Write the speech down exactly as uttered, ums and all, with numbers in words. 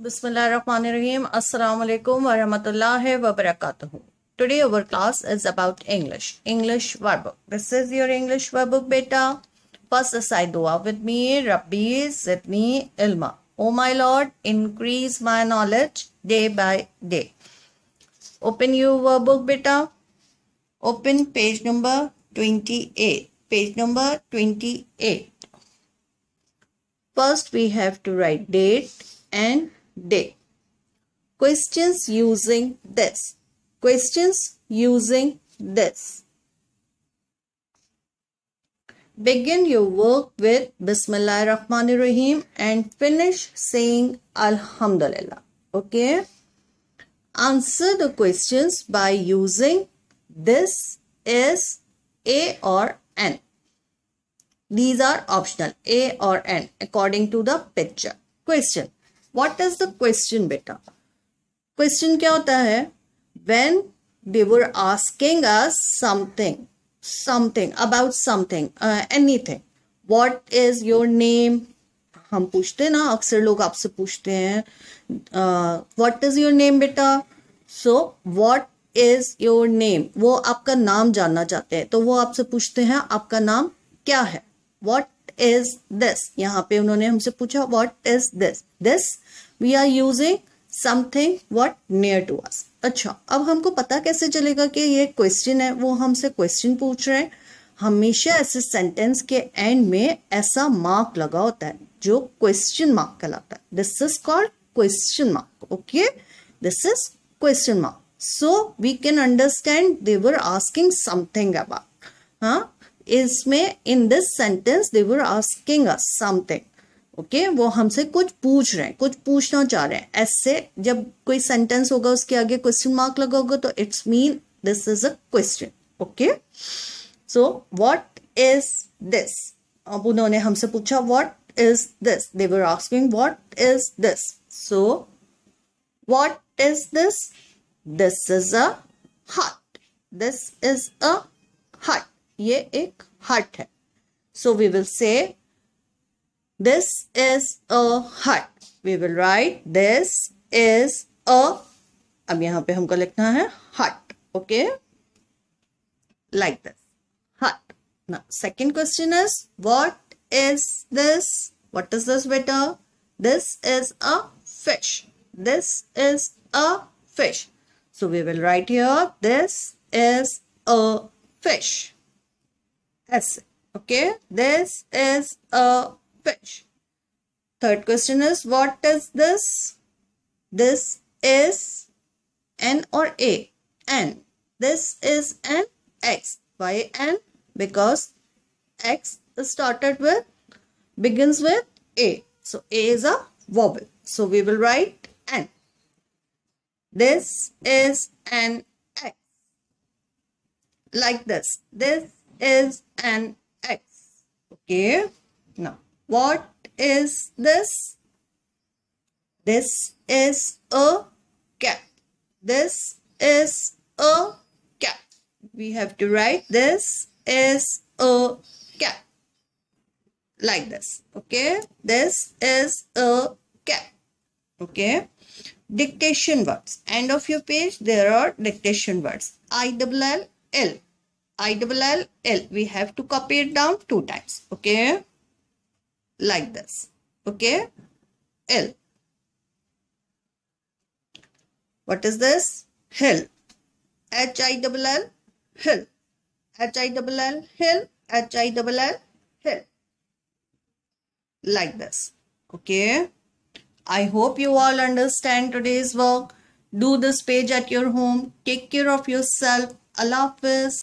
Bismillahirrahmanirrahim. Assalamu alaikum wa rahmatullahi wa barakatuh. Today our class is about English. English workbook. This is your English workbook, beta. First recite dua with me. Rabbi zidni ilma. Oh my Lord, increase my knowledge day by day. Open your workbook, beta. Open page number twenty-eight. Page number twenty-eight. First we have to write date and day. Questions using this. Questions using this. Begin your work with Bismillahirrahmanirrahim and finish saying Alhamdulillah. Okay. Answer the questions by using this, is, a or an. These are optional, a or an, according to the picture. Question. What is the question, beta? Question क्या होता है? When they were asking us something, something about something, uh, anything. What is your name? हम पूछते हैं ना, अक्सर लोग आपसे पूछते हैं. uh, What is your name, beta? So, what is your name? वो आपका नाम जानना चाहते हैं, तो वो आपसे पूछते हैं आपका नाम क्या है? What is this? यहाँ पे उन्होंने हमसे पूछा what is this? This we are using something what near to us. अच्छा, अब हमको पता कैसे चलेगा कि ये क्वेश्चन है? वो हमसे क्वेश्चन पूछ रहे हैं. हमेशा ऐसे सेंटेंस के एंड में ऐसा मार्क लगा होता है जो क्वेश्चन मार्क कहलाता है. This is called question mark. Okay, this is question mark. So we can understand they were asking something about. हाँ, इसमें in this sentence they were asking us something. Okay, वो हमसे कुछ पूछ रहे हैं, कुछ पूछना चाह रहे हैं. ऐसे जब कोई सेंटेंस होगा उसके आगे क्वेश्चन मार्क लगा होगा तो it's mean this is a question. Okay, so what is this? अब उन्होंने हमसे पूछा what is this. They were asking what is this. So what is this? This is a hut. This is a hut. ये एक hut है. So we will say this is a hut. We will write this is a. अब यहाँ पे हमको लिखना है hut. Okay, like this hut. Now second question is what is this? What is this, beta? This is a fish. This is a fish. So we will write here this is a fish. Yes. Okay, this is a fish. Third question is what is this? This is an or a? An. This is an X. Why an? Because X is started with, begins with A. So A is a vowel. So we will write an. This is an X. Like this. This is an X. Okay. Now, what is this? This is a cat. This is a cat. We have to write this is a cat. Like this. Okay. This is a cat. Okay. Dictation words. End of your page. There are dictation words. I double L L. I double L L. We have to copy it down two times. Okay. Like this. Okay. L. What is this? Hill. H I double L hill. H I double L hill. H I double L hill. Like this. Okay. I hope you all understand today's work. Do this page at your home. Take care of yourself. Allah Hafiz.